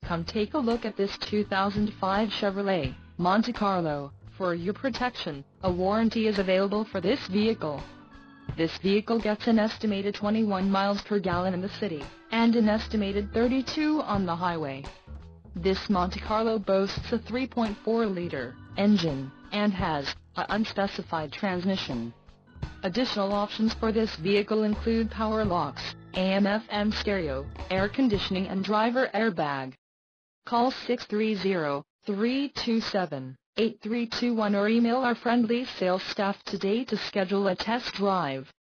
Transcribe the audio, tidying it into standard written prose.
Come take a look at this 2005 Chevrolet Monte Carlo. For your protection, a warranty is available for this vehicle. This vehicle gets an estimated 21 miles per gallon in the city, and an estimated 32 on the highway. This Monte Carlo boasts a 3.4-liter engine, and has an unspecified transmission. Additional options for this vehicle include power locks, AM/FM stereo, air conditioning and driver airbag. Call 630-327-8321 or email our friendly sales staff today to schedule a test drive.